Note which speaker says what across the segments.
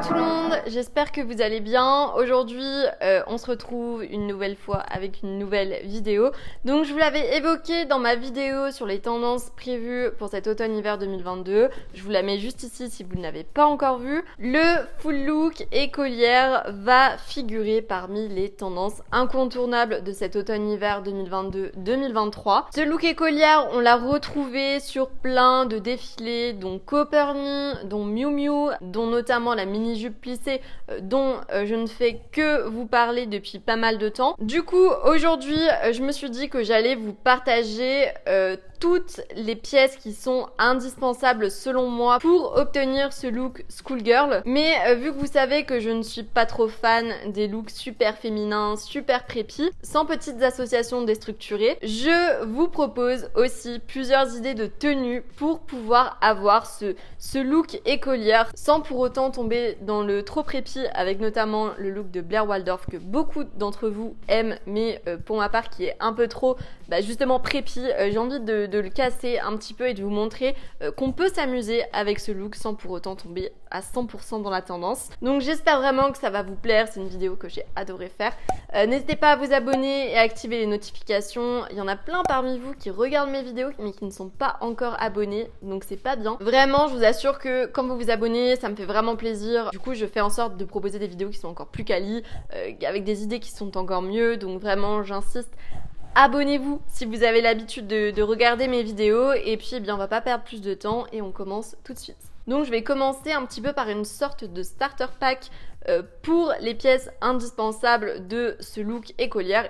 Speaker 1: tout le monde, j'espère que vous allez bien. Aujourd'hui, on se retrouve une nouvelle fois avec une nouvelle vidéo. Donc je vous l'avais évoqué dans ma vidéo sur les tendances prévues pour cet automne-hiver 2022. Je vous la mets juste ici si vous ne l'avez pas encore vu. Le full look écolière va figurer parmi les tendances incontournables de cet automne-hiver 2022-2023. Ce look écolière, on l'a retrouvé sur plein de défilés, dont Coperni, dont Miu Miu, dont notamment la mini-jupe plissée dont je ne fais que vous parler depuis pas mal de temps. Du coup, aujourd'hui, je me suis dit que j'allais vous partager toutes les pièces qui sont indispensables selon moi pour obtenir ce look schoolgirl. Mais vu que vous savez que je ne suis pas trop fan des looks super féminins, super préppy, sans petites associations déstructurées, je vous propose aussi plusieurs idées de tenues pour pouvoir avoir ce look écolière sans pour autant tomber dans le trop préppy, avec notamment le look de Blair Waldorf que beaucoup d'entre vous aiment, mais pour ma part qui est un peu trop justement préppy, j'ai envie de le casser un petit peu et de vous montrer qu'on peut s'amuser avec ce look sans pour autant tomber à 100% dans la tendance. Donc j'espère vraiment que ça va vous plaire, c'est une vidéo que j'ai adoré faire. N'hésitez pas à vous abonner et à activer les notifications. Il y en a plein parmi vous qui regardent mes vidéos mais qui ne sont pas encore abonnés, donc c'est pas bien. Vraiment, je vous assure que quand vous vous abonnez, ça me fait vraiment plaisir. Du coup, je fais en sorte de proposer des vidéos qui sont encore plus quali, avec des idées qui sont encore mieux, donc vraiment j'insiste. Abonnez-vous si vous avez l'habitude de regarder mes vidéos et puis on va pas perdre plus de temps et on commence tout de suite. Donc je vais commencer un petit peu par une sorte de starter pack pour les pièces indispensables de ce look écolière.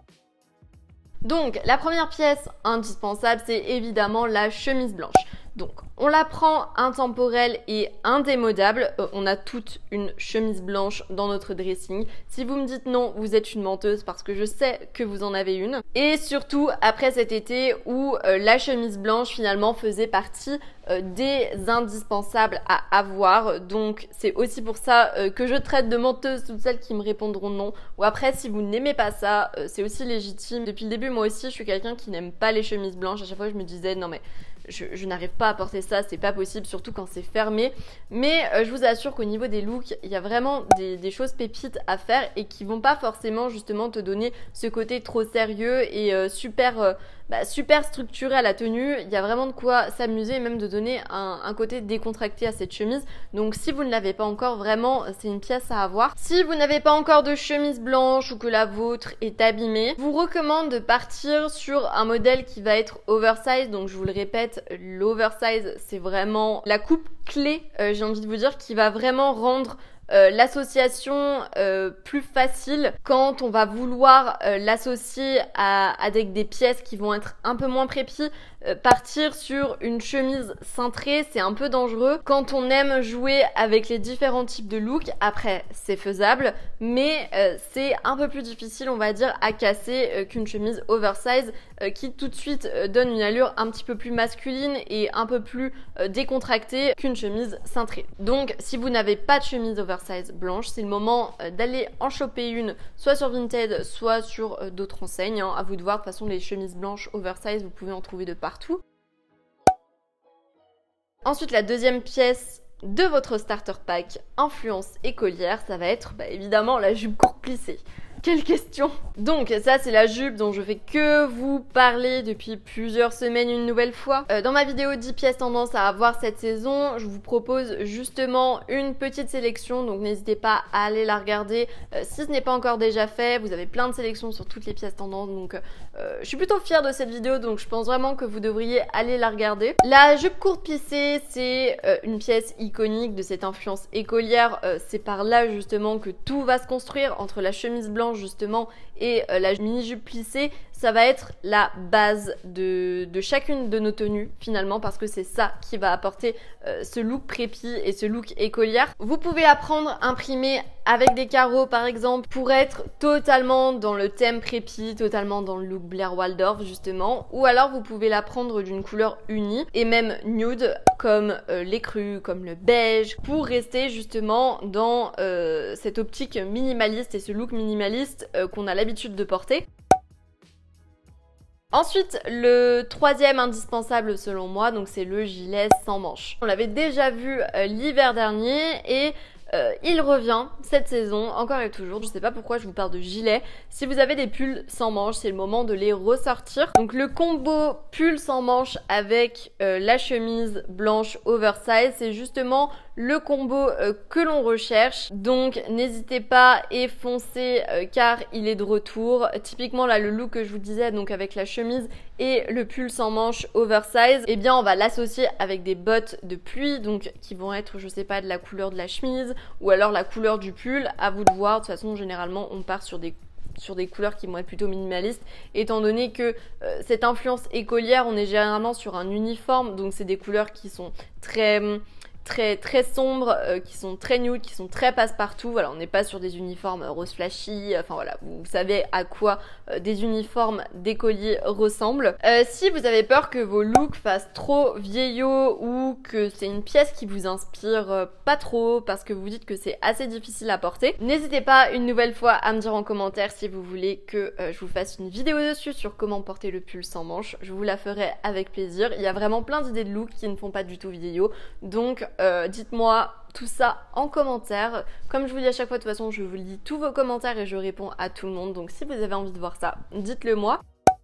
Speaker 1: Donc la première pièce indispensable, c'est évidemment la chemise blanche. Donc on la prend intemporelle et indémodable, on a toute une chemise blanche dans notre dressing. Si vous me dites non, vous êtes une menteuse parce que je sais que vous en avez une. Et surtout après cet été où la chemise blanche finalement faisait partie des indispensables à avoir. Donc c'est aussi pour ça que je traite de menteuse toutes celles qui me répondront non. Ou après, si vous n'aimez pas ça, c'est aussi légitime. Depuis le début, moi aussi, je suis quelqu'un qui n'aime pas les chemises blanches. À chaque fois, je me disais non mais je n'arrive pas à porter ça, c'est pas possible, surtout quand c'est fermé. Mais je vous assure qu'au niveau des looks, il y a vraiment des choses pépites à faire et qui vont pas forcément justement te donner ce côté trop sérieux et super structuré à la tenue. Il y a vraiment de quoi s'amuser et même de donner un côté décontracté à cette chemise. Donc si vous ne l'avez pas encore, vraiment c'est une pièce à avoir. Si vous n'avez pas encore de chemise blanche ou que la vôtre est abîmée, je vous recommande de partir sur un modèle qui va être oversize. Donc je vous le répète, l'oversize c'est vraiment la coupe clé, j'ai envie de vous dire, qui va vraiment rendre l'association plus facile quand on va vouloir l'associer avec des pièces qui vont être un peu moins préppy. Partir sur une chemise cintrée, c'est un peu dangereux quand on aime jouer avec les différents types de looks. Après, c'est faisable, mais c'est un peu plus difficile, on va dire, à casser qu'une chemise oversize qui tout de suite donne une allure un petit peu plus masculine et un peu plus décontractée qu'une chemise cintrée. Donc, si vous n'avez pas de chemise oversize blanche, c'est le moment d'aller en choper une, soit sur Vinted, soit sur d'autres enseignes. À vous de voir. De toute façon, les chemises blanches oversize, vous pouvez en trouver de partout. Ensuite, la deuxième pièce de votre starter pack influence écolière, ça va être évidemment la jupe courte plissée. Quelle question! Donc ça c'est la jupe dont je fais que vous parler depuis plusieurs semaines une nouvelle fois. Dans ma vidéo 10 pièces tendance à avoir cette saison, je vous propose justement une petite sélection, donc n'hésitez pas à aller la regarder. Si ce n'est pas encore déjà fait, vous avez plein de sélections sur toutes les pièces tendances, donc je suis plutôt fière de cette vidéo, donc je pense vraiment que vous devriez aller la regarder. La jupe courte plissée, c'est une pièce iconique de cette influence écolière. C'est par là justement que tout va se construire, entre la chemise blanche justement et la mini-jupe plissée. Ça va être la base de chacune de nos tenues finalement, parce que c'est ça qui va apporter ce look préppy et ce look écolière. Vous pouvez la prendre imprimée avec des carreaux par exemple pour être totalement dans le thème préppy, totalement dans le look Blair Waldorf justement, ou alors vous pouvez la prendre d'une couleur unie et même nude comme l'écru, comme le beige, pour rester justement dans cette optique minimaliste et ce look minimaliste qu'on a l'habitude de porter. Ensuite, le troisième indispensable selon moi, donc c'est le gilet sans manches. On l'avait déjà vu l'hiver dernier et Il revient cette saison, encore et toujours. Je sais pas pourquoi je vous parle de gilet. Si vous avez des pulls sans manches, c'est le moment de les ressortir. Donc le combo pull sans manches avec la chemise blanche oversize, c'est justement le combo que l'on recherche. Donc n'hésitez pas et foncez car il est de retour. Typiquement là, le look que je vous disais, donc avec la chemise et le pull sans manches oversize, eh bien on va l'associer avec des bottes de pluie, donc qui vont être, je sais pas, de la couleur de la chemise ou alors la couleur du pull, à vous de voir. De toute façon, généralement on part sur des couleurs qui vont être plutôt minimalistes, étant donné que cette influence écolière, on est généralement sur un uniforme, donc c'est des couleurs qui sont très sombres, qui sont très nude, qui sont très passe-partout. Voilà, on n'est pas sur des uniformes rose flashy, enfin voilà, vous savez à quoi des uniformes d'écoliers ressemblent. Si vous avez peur que vos looks fassent trop vieillot ou que c'est une pièce qui vous inspire pas trop parce que vous dites que c'est assez difficile à porter, n'hésitez pas une nouvelle fois à me dire en commentaire si vous voulez que je vous fasse une vidéo dessus sur comment porter le pull sans manches. Je vous la ferai avec plaisir. Il y a vraiment plein d'idées de looks qui ne font pas du tout vieillot, donc dites-moi tout ça en commentaire. Comme je vous dis à chaque fois, de toute façon, je vous lis tous vos commentaires et je réponds à tout le monde. Donc si vous avez envie de voir ça, dites-le moi.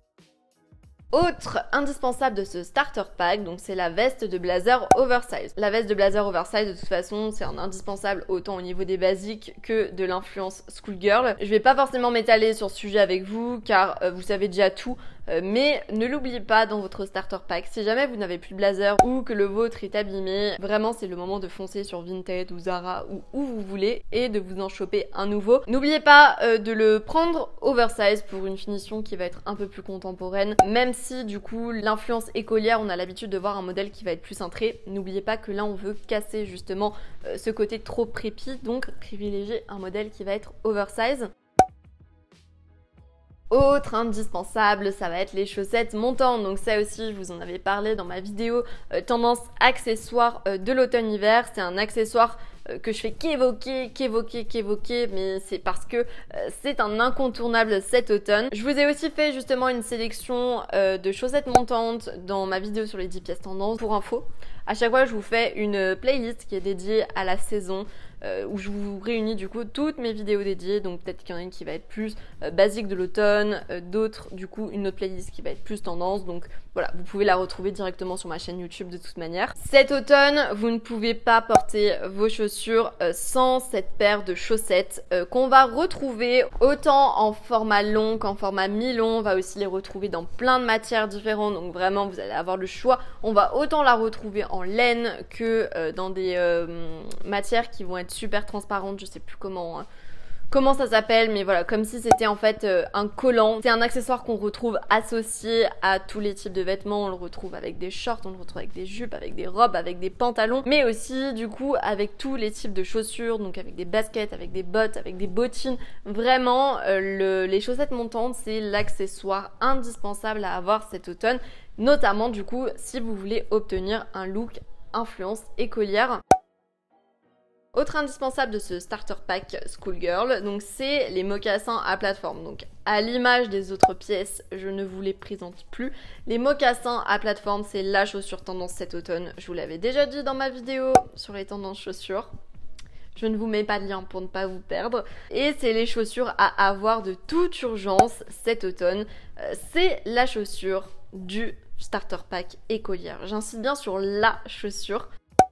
Speaker 1: Autre indispensable de ce starter pack, donc c'est la veste de blazer oversize. La veste de blazer oversize, de toute façon, c'est un indispensable autant au niveau des basiques que de l'influence schoolgirl. Je vais pas forcément m'étaler sur ce sujet avec vous car vous savez déjà tout. Mais ne l'oubliez pas dans votre starter pack. Si jamais vous n'avez plus de blazer ou que le vôtre est abîmé, vraiment c'est le moment de foncer sur Vinted ou Zara ou où vous voulez et de vous en choper un nouveau. N'oubliez pas de le prendre oversize pour une finition qui va être un peu plus contemporaine. Même si du coup l'influence écolière, on a l'habitude de voir un modèle qui va être plus cintré. N'oubliez pas que là on veut casser justement ce côté trop prépi, donc privilégier un modèle qui va être oversize. Autre indispensable, ça va être les chaussettes montantes. Donc ça aussi, je vous en avais parlé dans ma vidéo tendance accessoire de l'automne-hiver. C'est un accessoire que je fais qu'évoquer, mais c'est parce que c'est un incontournable cet automne. Je vous ai aussi fait justement une sélection de chaussettes montantes dans ma vidéo sur les 10 pièces tendances. Pour info, à chaque fois je vous fais une playlist qui est dédiée à la saison, où je vous réunis du coup toutes mes vidéos dédiées. Donc peut-être qu'il y en a une qui va être plus basique de l'automne, d'autres du coup une autre playlist qui va être plus tendance. Donc voilà, vous pouvez la retrouver directement sur ma chaîne YouTube de toute manière. Cet automne, vous ne pouvez pas porter vos chaussures sans cette paire de chaussettes qu'on va retrouver autant en format long qu'en format mi-long. On va aussi les retrouver dans plein de matières différentes, donc vraiment vous allez avoir le choix. On va autant la retrouver en laine que dans des matières qui vont être super transparentes, je sais plus comment ça s'appelle, mais voilà, comme si c'était en fait un collant. C'est un accessoire qu'on retrouve associé à tous les types de vêtements. On le retrouve avec des shorts, on le retrouve avec des jupes, avec des robes, avec des pantalons, mais aussi du coup avec tous les types de chaussures, donc avec des baskets, avec des bottes, avec des bottines. Vraiment, les chaussettes montantes, c'est l'accessoire indispensable à avoir cet automne, notamment du coup si vous voulez obtenir un look influence écolière. Autre indispensable de ce starter pack Schoolgirl, donc c'est les mocassins à plateforme. Donc à l'image des autres pièces, je ne vous les présente plus. Les mocassins à plateforme, c'est la chaussure tendance cet automne. Je vous l'avais déjà dit dans ma vidéo sur les tendances chaussures. Je ne vous mets pas de lien pour ne pas vous perdre. Et c'est les chaussures à avoir de toute urgence cet automne. C'est la chaussure du starter pack écolière. J'insiste bien sur la chaussure.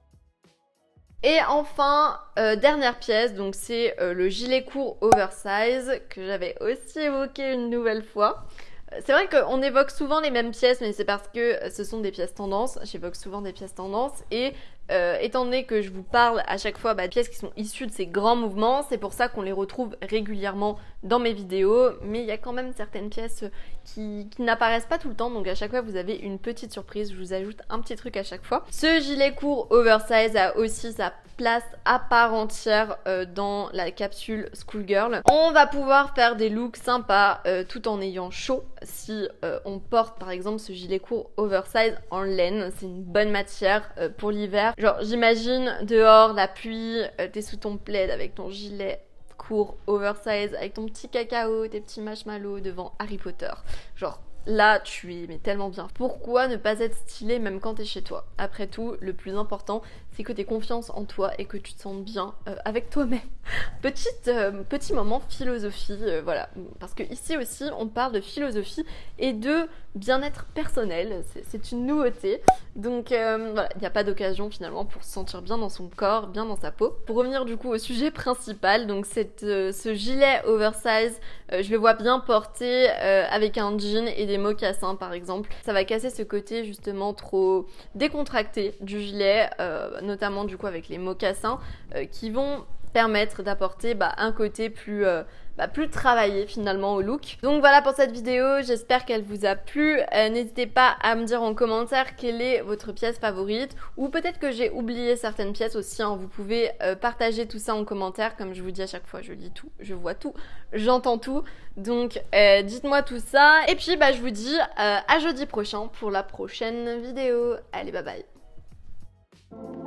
Speaker 1: Et enfin, dernière pièce, donc c'est le gilet court oversize que j'avais aussi évoqué une nouvelle fois. C'est vrai qu'on évoque souvent les mêmes pièces, mais c'est parce que ce sont des pièces tendances. J'évoque souvent des pièces tendances et étant donné que je vous parle à chaque fois de pièces qui sont issues de ces grands mouvements, c'est pour ça qu'on les retrouve régulièrement dans mes vidéos, mais il y a quand même certaines pièces qui n'apparaissent pas tout le temps, donc à chaque fois vous avez une petite surprise, je vous ajoute un petit truc à chaque fois. Ce gilet court oversize a aussi sa place à part entière dans la capsule Schoolgirl. On va pouvoir faire des looks sympas tout en ayant chaud si on porte par exemple ce gilet court oversize en laine. C'est une bonne matière pour l'hiver. Genre j'imagine dehors la pluie, t'es sous ton plaid avec ton gilet court oversize, avec ton petit cacao, tes petits marshmallows devant Harry Potter. Genre là tu es mais tellement bien. Pourquoi ne pas être stylé même quand t'es chez toi? Après tout, le plus important c'est que t'aies confiance en toi et que tu te sentes bien avec toi-même. Petit moment philosophie, voilà, parce que ici aussi on parle de philosophie et de bien-être personnel, c'est une nouveauté. Donc voilà, il n'y a pas d'occasion finalement pour se sentir bien dans son corps, bien dans sa peau. Pour revenir du coup au sujet principal, donc ce gilet oversize, je le vois bien porté avec un jean et des mocassins par exemple. Ça va casser ce côté justement trop décontracté du gilet, notamment du coup avec les mocassins qui vont permettre d'apporter un côté plus travaillé finalement au look. Donc voilà pour cette vidéo, j'espère qu'elle vous a plu. N'hésitez pas à me dire en commentaire quelle est votre pièce favorite, ou peut-être que j'ai oublié certaines pièces aussi, hein. Vous pouvez partager tout ça en commentaire, comme je vous dis à chaque fois, je lis tout, je vois tout, j'entends tout. Donc dites-moi tout ça, et puis je vous dis à jeudi prochain pour la prochaine vidéo. Allez, bye bye.